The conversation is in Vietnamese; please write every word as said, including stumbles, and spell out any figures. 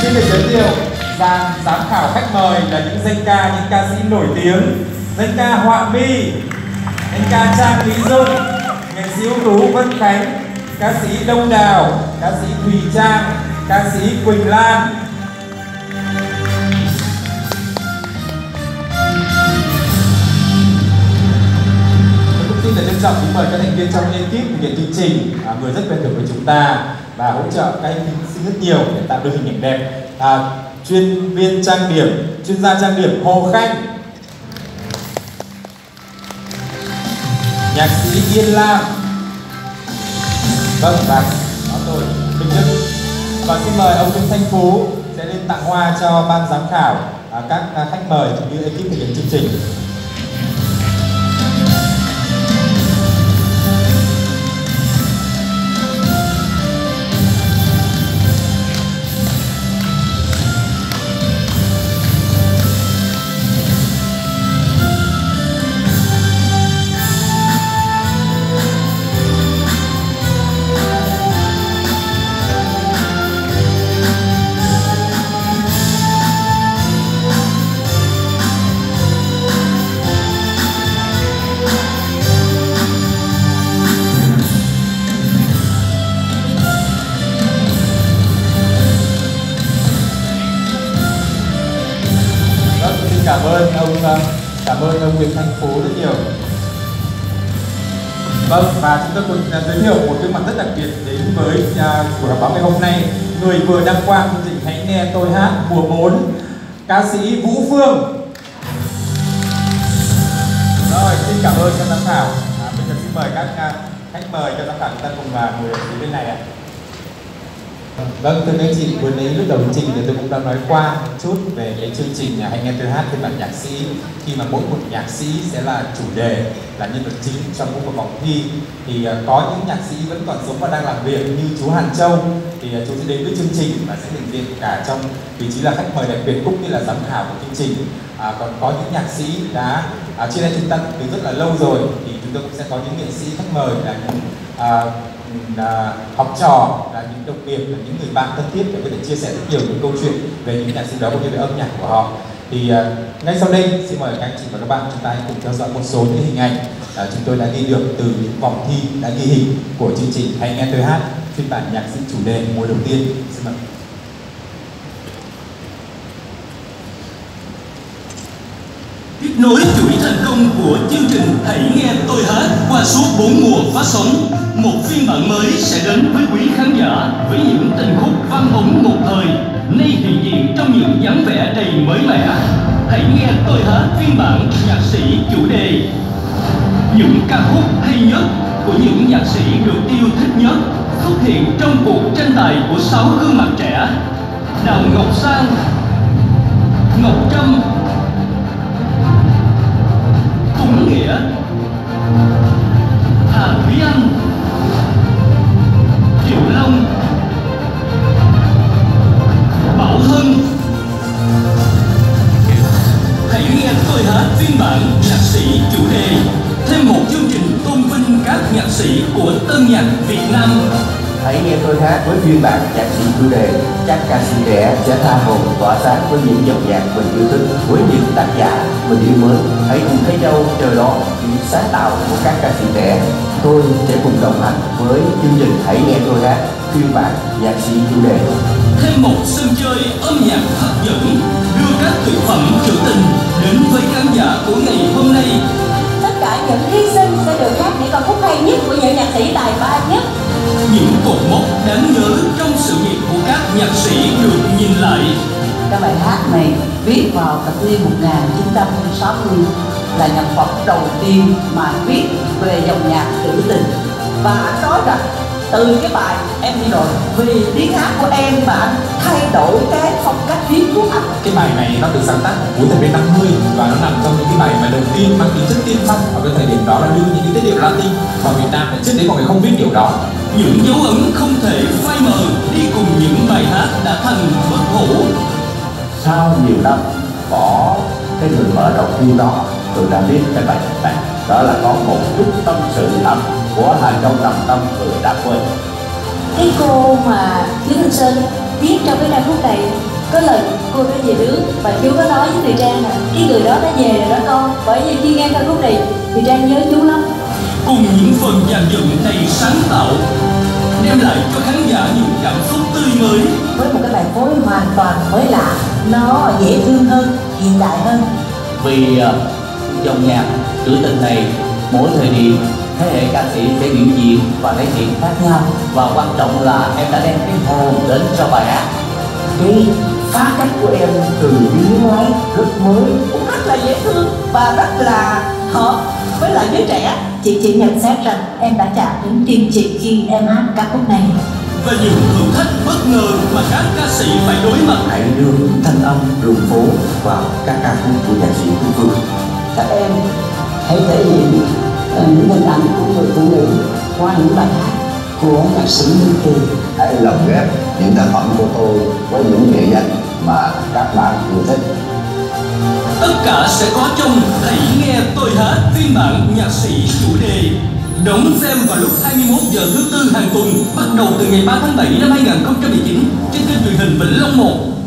Xin được giới thiệu dàn giám khảo khách mời là những danh ca, những ca sĩ nổi tiếng. Danh ca Họa My, danh ca Trang Mỹ Dung, nghệ sĩ ưu tú Vân Khánh, ca sĩ Đông Đào, ca sĩ Thùy Trang, ca sĩ Quỳnh Lan. Xin được trân trọng kính mời các thành viên trong ekip thực hiện chương trình, à, người rất quen thuộc với chúng ta và hỗ trợ các anh xin rất nhiều để tạo được hình ảnh đẹp. À, chuyên viên trang điểm, chuyên gia trang điểm Hồ Khanh, nhạc sĩ Yên Lam, vâng và đó tôi Minh Đức. Và xin mời ông Nguyễn Thanh Phú sẽ lên tặng hoa cho ban giám khảo, à, các à, khách mời cũng như ekip thực hiện chương trình. Cảm ơn ông, cảm ơn ông Nguyễn Thanh Phú rất nhiều. Vâng, và chúng tôi cũng giới thiệu một gương mặt rất đặc biệt đến với buổi họp báo ngày hôm nay. Người vừa đăng quang chương trình Hãy Nghe Tôi Hát mùa bốn, ca sĩ Vũ Phương. Rồi, xin cảm ơn các giám khảo. À, bây giờ xin mời các khách mời cho giám khảo chúng ta cùng vào ngồi ở phía bên này ạ. Vâng, thưa các anh chị, vừa nãy lúc đầu chương trình thì tôi cũng đã nói qua một chút về cái chương trình Hãy Nghe Tôi Hát phiên bản nhạc sĩ, khi mà mỗi một nhạc sĩ sẽ là chủ đề, là nhân vật chính trong mỗi một vòng thi. Thì uh, có những nhạc sĩ vẫn còn sống và đang làm việc như chú Hàn Châu thì uh, chú sẽ đến với chương trình và sẽ hiện diện cả trong vị trí là khách mời đặc biệt cũng như là giám khảo của chương trình. À, còn có những nhạc sĩ đã à, trên đây chúng ta từ rất là lâu rồi thì chúng tôi cũng sẽ có những nghệ sĩ khách mời là những à, là học trò, là những đồng nghiệp, là những người bạn thân thiết để có thể chia sẻ rất nhiều những câu chuyện về những nhạc sĩ đó cũng như về âm nhạc của họ. Thì uh, ngay sau đây xin mời các anh chị và các bạn chúng ta hãy cùng theo dõi một số những hình ảnh uh, chúng tôi đã ghi được từ những vòng thi đã ghi hình của chương trình Hãy Nghe Tôi Hát phiên bản nhạc sĩ chủ đề mùa đầu tiên. Xin mời. Tiếp nối chuỗi thành công của chương trình Hãy Nghe Tôi Hát qua suốt bốn mùa phát sóng, một phiên bản mới sẽ đến với quý khán giả với những tình khúc vang ống một thời, nay hiện diện trong những dáng vẻ đầy mới mẻ. Hãy nghe Tôi Hát phiên bản nhạc sĩ chủ đề. Những ca khúc hay nhất của những nhạc sĩ được yêu thích nhất xuất hiện trong cuộc tranh tài của sáu gương mặt trẻ: Đào Ngọc Sang, Ngọc Trâm, Tuấn Nghĩa, Hà Thúy Anh, Triệu Long, Bảo Hân. Hãy nghe Tôi Hát phiên bản nhạc sĩ chủ đề, thêm một chương trình tôn vinh các nhạc sĩ của tân nhạc Việt Nam. Hãy nghe Tôi Hát với phiên bản nhạc sĩ chủ đề, các ca sĩ trẻ sẽ tha hồ tỏa sáng với những dòng nhạc mình yêu thích, với những tác giả mình yêu mến. Hãy cùng thấy nhau chờ đón những sáng tạo của các ca sĩ trẻ. Tôi sẽ cùng đồng hành với chương trình Hãy Nghe Tôi Hát phiên bản nhạc sĩ chủ đề. Thêm một sân chơi âm nhạc hấp dẫn, đưa các tuyệt phẩm trữ tình đến với khán giả của ngày hôm nay. Tất cả những thí sinh sẽ được hát những ca khúc hay nhất của những nhạc sĩ tài ba nhất. Những cột mốc đáng nhớ trong sự nghiệp của các nhạc sĩ được nhìn lại. Cái bài hát này viết vào thập niên một nghìn chín trăm sáu mươi, là nhạc phẩm đầu tiên mà viết về dòng nhạc trữ tình. Và anh nói rằng từ cái bài Em Đi Rồi, vì tiếng hát của em mà anh thay đổi cái phong cách viết của anh. Cái bài này nó được sáng tác cuối thập niên năm mươi và nó nằm trong những cái bài mà đầu tiên mang tính chất tiên phong ở cái thời điểm đó, là đưa những cái tiết điệu Latin vào Việt Nam. Trước đấy mọi người không biết điều đó. Những dấu ấn không thể phai mờ đi cùng những bài hát đã thành bất hủ. Sau nhiều năm bỏ cái người mở đầu tiên đó, tôi đã viết cái bài này. Đó là có một chút tâm sự thầm của Hà Châu Trầm Tâm người đã quên. Cái cô mà Lý Thanh Sơn viết trong cái ca khúc này có lời cô đã về nước và chú có nói với Thùy Trang là cái người đó đã về rồi đó con. Bởi vì khi nghe ca khúc này Thùy Trang nhớ chú lắm. Cùng những phần dàn dựng đầy sáng tạo đem lại cho khán giả những cảm xúc tươi mới. Với một cái bài phối hoàn toàn mới lạ, nó dễ thương hơn, hiện đại hơn. Vì uh, dòng nhạc trữ tình này mỗi thời điểm thế hệ ca sĩ sẽ biểu diễn và thể hiện khác nhau, và quan trọng là em đã đem cái hồn đến cho bài hát. Cái phá cách của em từ tiếng nói rất mới, cũng rất là dễ thương và rất là hợp với lại giới trẻ. Chị chỉ nhận xét rằng em đã chạm đến tim chị khi em hát ca khúc này. Và những thử thách bất ngờ mà các ca sĩ phải đối mặt. Hãy đưa thanh âm đường phố vào các ca khúc của nhạc sĩ Thu Phương. Các em hãy thể hiện những hình ảnh của người phụ nữ qua những bài hát của nhạc sĩ Minh Kỳ. Hãy lồng ghép những tác phẩm của tôi với những nghệ nhân mà các bạn yêu thích. Tất cả sẽ có trong Hãy Nghe Tôi Hát phiên bản nhạc sĩ chủ đề. Đón xem vào lúc hai mươi mốt giờ thứ tư hàng tuần, bắt đầu từ ngày ba tháng bảy năm hai nghìn không trăm mười chín trên kênh truyền hình Vĩnh Long một.